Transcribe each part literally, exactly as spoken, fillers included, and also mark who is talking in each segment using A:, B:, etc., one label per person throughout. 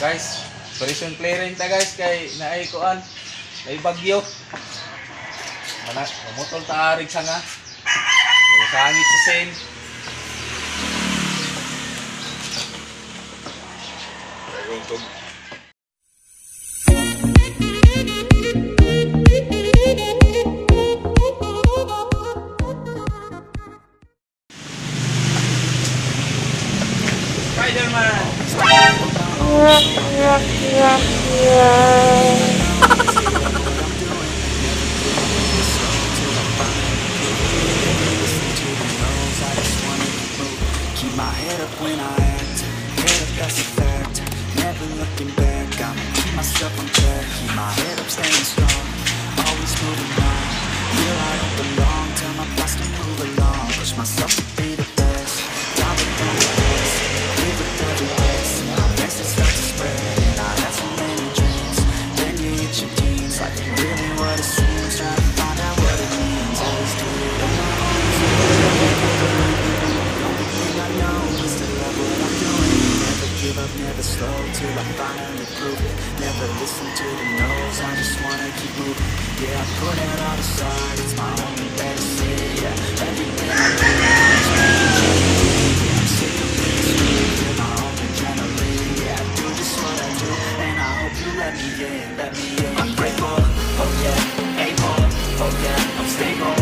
A: Guys, operation clearing ta guys kay naay kuan, naay bagyo. Mana motol ta arig sanga. Sangit sa sen. Spider-Man.
B: Keep my head up when I act, head up, that's a fact. Never looking back, I'ma keep myself on track. Keep my head up, staying strong, always moving on. Feel I don't belong, tell my thoughts to move along. Push myself to be the best, die with no regrets. Live with every breath, see my message start to spread. And I had so many dreams, then you hit your teens. Life ain't really what it seems, trying to find out what it means. Always do it on my own. Give up, never slow, till I finally prove it. Never listen to the no's, I just wanna keep moving. Yeah, I put it all aside, it's my only medicine. Yeah, everything I do, I'm sick of being screwed, feel my own adrenaline. Yeah, I do just what I do, and I hope you let me in, let me in. I'm grateful, oh yeah, able, oh yeah, I'm stable.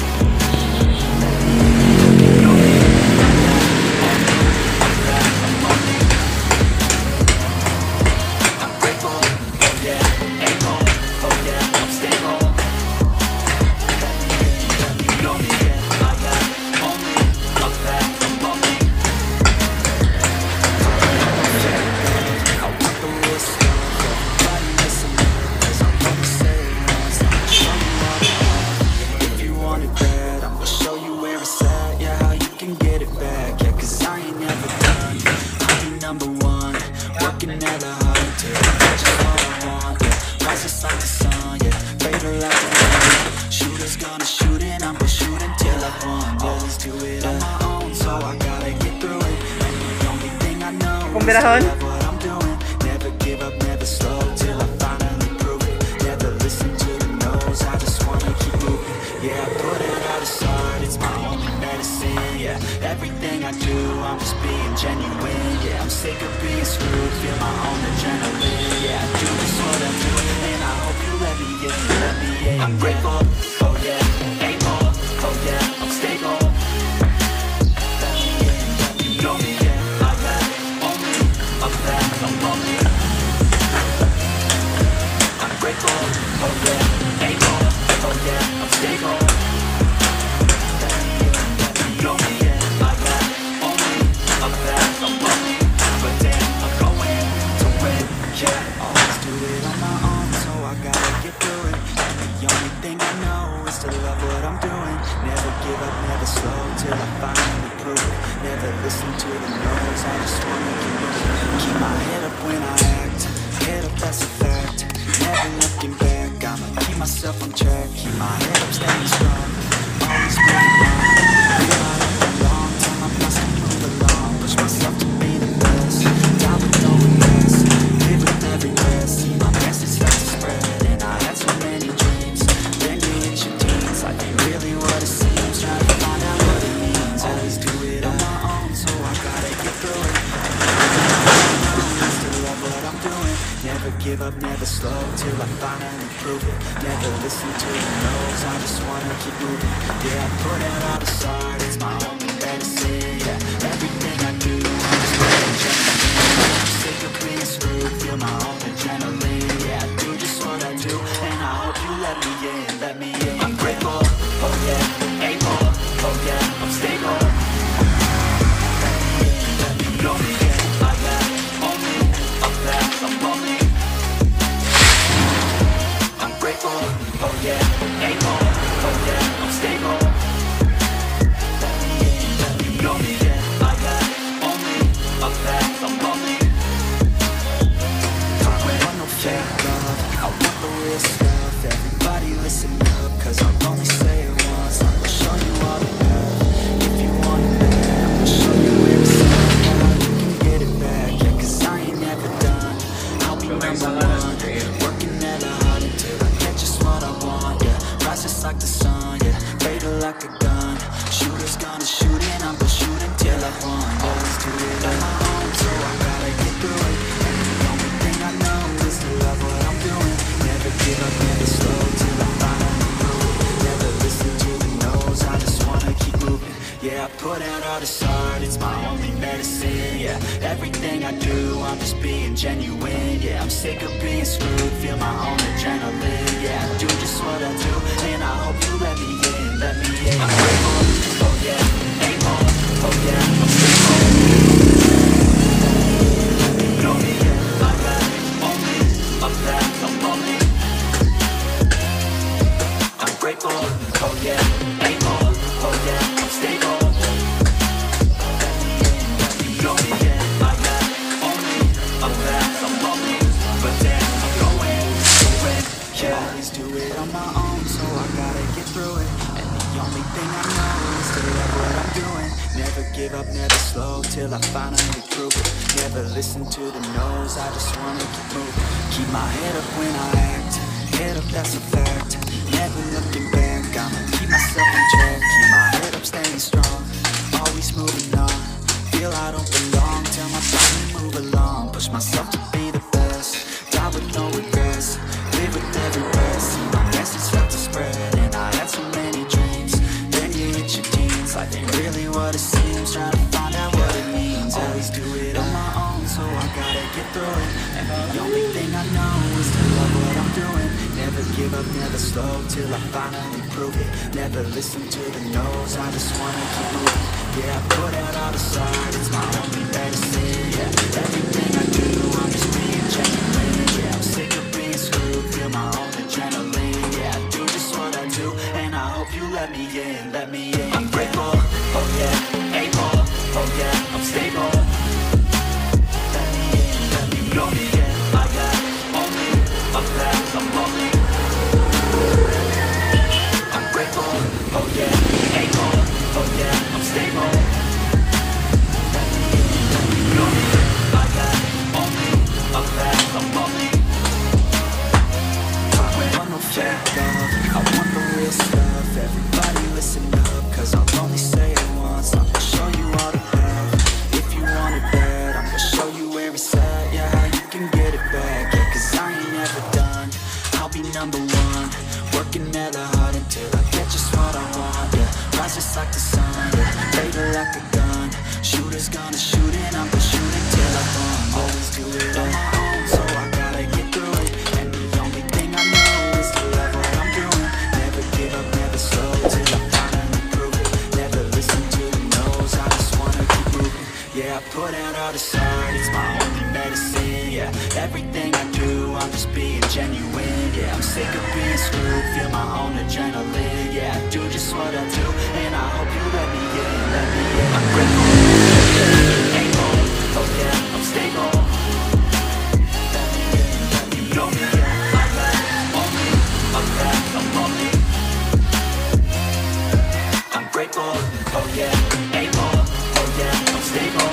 A: Kumbirahon.
B: Never give up, never slow till I finally prove it. Never listen to the no's, I just wanna keep moving. Yeah, I put it all aside, it's my only medicine. Yeah, everything I do, I'm just being genuine. Yeah, I'm sick of being screwed, feel my own adrenaline. Yeah, I do just what I do, and I hope you let me in, let me in. I'm grateful, oh yeah, able, oh yeah, I'm stable. Let me in, you know me, yeah, I got it. Up there, I'm lonely. I'm grateful, oh yeah, able, oh yeah, I'm stable. You know me, yeah, I got only up there, I'm lonely. But then I'm going to win, yeah. Always do it on my own, so I gotta get through it. And the only thing I know is to love what I'm doing. Never give up, never slow, till I finally prove it. Never listen to the no's, I just wanna keep moving. Keep my head up when I act, head up, that's a fact. Never looking back, I'ma keep myself on track. Keep my head up, staying strong, always moving on. Feel I don't belong, tell my thoughts to move along. Push myself to be the best, die with no regrets. Live with every breath, see my message start to spread. And I had so many dreams, then you hit your teens. Life ain't really what it seems, trying to find out what it means. Always do it on my own, so I gotta get through it. Never give up, never slow, till I finally prove it. Never listen to the no's, I just wanna keep moving. Yeah, I put it all aside, it's my only medicine. Yeah, everything I do, I'm just being genuine. I'm sick of being screwed, feel my own adrenaline. Yeah, I do just what I do, and I hope you let me in, let me in. I'm grateful, oh yeah, able, oh yeah, I'm stable. Let me in, let me know me, yeah, I got only up there, I'm lonely. Grateful, oh yeah, able, oh yeah, I'm stable. Let me in, let me know me. just being genuine. Yeah, I'm sick of being screwed, feel my own adrenaline. Yeah, I do just what I do, and I hope you let me in, let me in. I'm grateful, oh yeah, able, oh yeah, I'm stable. You know me, yeah, I got it, only a path, I'm lonely. I'm grateful, oh yeah, able, oh yeah, I'm stable. You know me, yeah, I got it, only a path, I'm lonely. But then I'm going through it, yeah. I always do it on my own, so I gotta get through it. And the only thing I know is to love what I'm doing. Never give up, never slow, till I finally prove it. Never listen to the no's, I just wanna keep moving. Keep my head up when I act, head up, that's a fact. Never looking back, I'ma keep myself in check. Keep my head up, staying strong, always moving on. Feel I don't belong, tell my body move along. Push myself to be the best, die with no regrets. Live with every breath, see my message start to spread. And I had so many dreams, then you hit your teens. Life ain't really what it seems, trying to find out what it means. Always do it on my own, so I gotta get through it. And the only thing I know is to love what I'm doing. Never give up, never slow, till I finally prove it. Never listen to the no's, I just wanna keep moving. Yeah, I put out all the signs, it's my only medicine. Yeah, everything I do, I'm just being genuine. Yeah, I'm sick of being screwed, feel my own adrenaline. Yeah, I do just what I do, and I hope you let me in, let me in. I'm grateful, oh yeah, able, oh yeah, I'm stable. Let me in, let me know me, yeah, I got only a path, I'm lonely. I'm grateful, oh yeah, able, oh yeah, I'm stable. Let me in, let me know me, I got only a path, I'm lonely. I want no fake love, I want the real stuff. Everybody listen up, cause I'll only say it once. I'm gonna show you all the path. If you want it bad, I'm gonna show you where it's at. Yeah, how you can get it back. Yeah, cause I ain't never done, I'll be number one. Working hella hard until I get just what I want. Yeah, rise just like the sun, yeah, later like a gun. Shooters gonna shoot and I'm gonna shoot it till I run. Always do it on my own, so I gotta get through it. And the only thing I know is to love what I'm doing. Never give up, never slow, till I finally prove it. Never listen to the no's, I just wanna keep moving. Yeah, I put out all the signs, it's my only medicine. Yeah, everything I do, I'm just being genuine. Yeah, I'm sick of being screwed, feel my own adrenaline. Yeah, I do just what I do, and I hope you let me in, let me in. I'm grateful, yeah, able, oh yeah, I'm stable. Let me in, let me know me, yeah, I got only a path, I'm lonely. I'm grateful, oh yeah, able, oh yeah, I'm stable.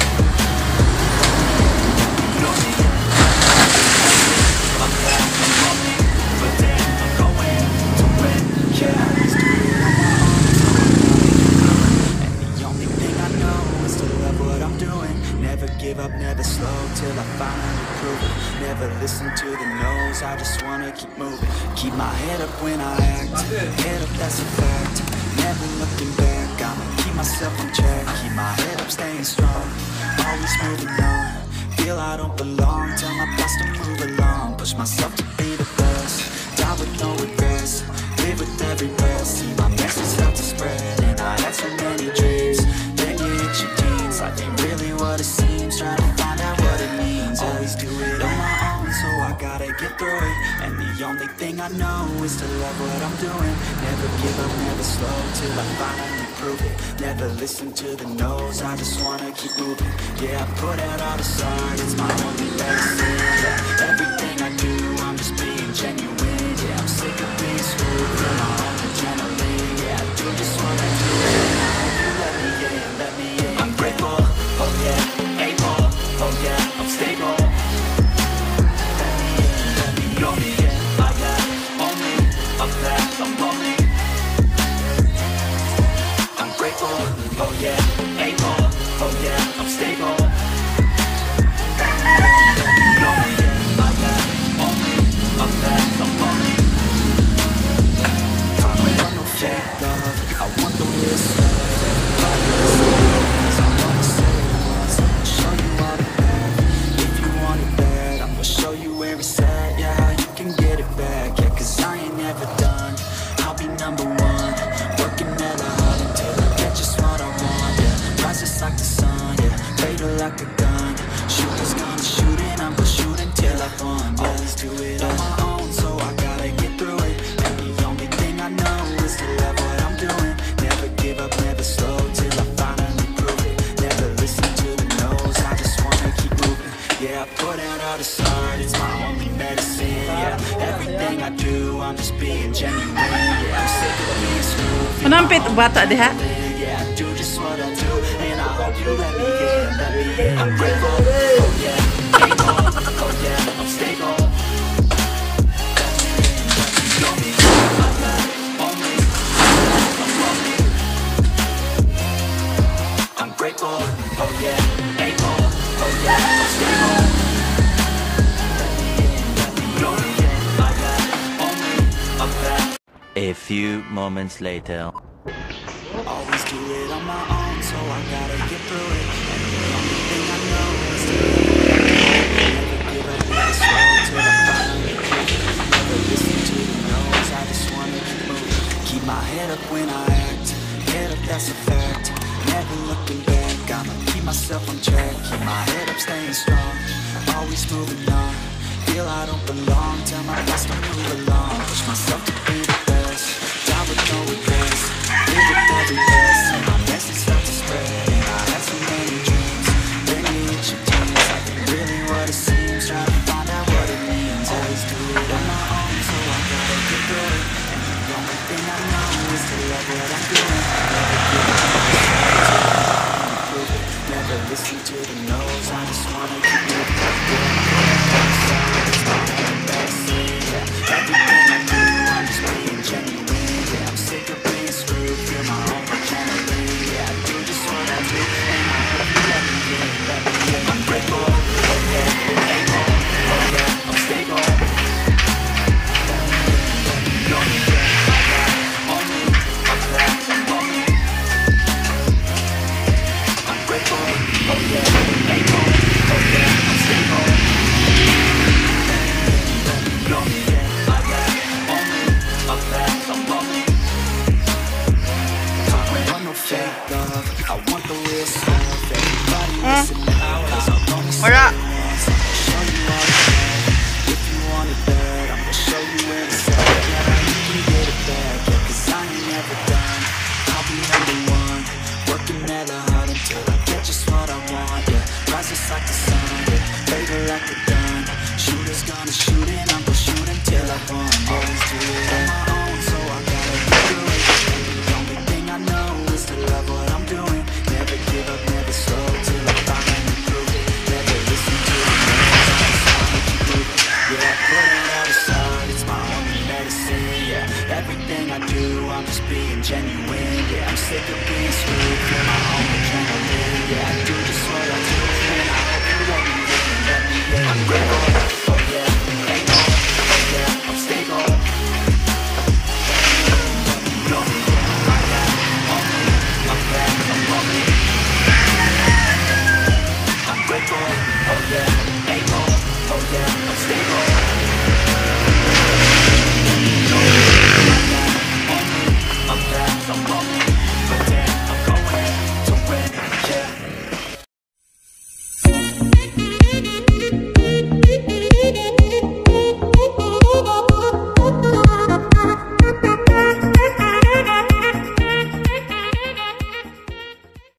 B: You know me, I'm path, I'm lonely. But then I'm going to win, yeah, I used to do it on my own. And the only thing I know is to love what I'm doing. Never give up, never slow, till I finally prove it. Never listen to the no's, I just wanna keep moving. Keep my head up when I act, head up, that's a fact. Never looking back, I'ma keep myself in check. Keep my head up, staying strong, always moving on. Feel I don't belong, tell my boss to move along. Push myself to be the best, die with no regrets. Live with every breath, see my message start to spread. And I had so many dreams, then you hit your teens. Life ain't really what it seems, trying to find out what it means. Always do it on my own, so I gotta get through it. And the only thing I know is to love what I'm doing. Never give up, never slow, till I finally prove it. Never listen to the no's, I just wanna keep moving. Yeah, I put out all the signs, it's my only medicine. Yeah, everything I do, I'm just being genuine. Yeah, I'm sick of being screwed, feel my own adrenaline. Yeah, I do just what I do, and I hope you let me in, let me in. I'm grateful, oh yeah, able, oh yeah, I'm stable. Let me in, let me know me, yeah, I got only a path, I'm lonely. I'm grateful, oh yeah, able, oh yeah, I'm stable. Let me in. put out all this art, it's my only medicine, yeah. Everything I do, I'm just being genuine, yeah. I'm sick of being screwed, feel my
C: Manampit
B: own
C: bata diha.
B: adrenaline, yeah. I do just what I do, and I hope you let me in, let me in. I'm grateful, oh yeah, able, oh yeah, I'm stable. Know me, I got it, only, I'm grateful, oh yeah, able, oh yeah, I'm stable. Know me, I got it, only, I'm back.
D: A few moments later.
B: Always do it on my own, so I gotta get through it. And the only thing I know is to never give up in this road till I finally prove it. Never listen to the no's, I just wanna keep moving. Keep my head up when I act, head up, that's a fact. Never looking back, I'ma keep myself on track. Keep my head up, staying strong, always moving on. Feel I don't belong, tell my best to move along. Push myself to be the best, die with no regrets. Live with every lesson, my message start to spread. And I had so many dreams, bring me with your tears. Life ain't really what it seems, try to find out what it means. Always do it on my own, so I gotta get through it. And the only thing I know is to love what I'm doing. Never give up, never listen to the no's, I just wanna keep moving. Everything I do, I'm just being genuine, yeah. I'm sick of being screwed, feel my own adrenaline, yeah. I do just what I do, and I hope you let me in, let me in. I'm grateful, oh yeah, able, oh yeah, I'm stable. Know me, yeah, I got it, only, I'm back, only. I'm grateful, oh yeah, able, oh yeah, I'm stable. Know me, yeah, I got it, only, I'm back, I'm only. I don't want no fake love, I want the real stuff. Everybody listen now, 'cause I'll only say
C: Wala.
B: it once. I'll show you all the love. If you want it bad, I'm gonna show you where it's at. Yeah, you can get it back, yeah, 'cause I ain't never done. I'll be number one, working hella hard until I get just what I want, yeah. Rise just like the sun, yeah, favor like the gun. Shooters gonna shoot and I'm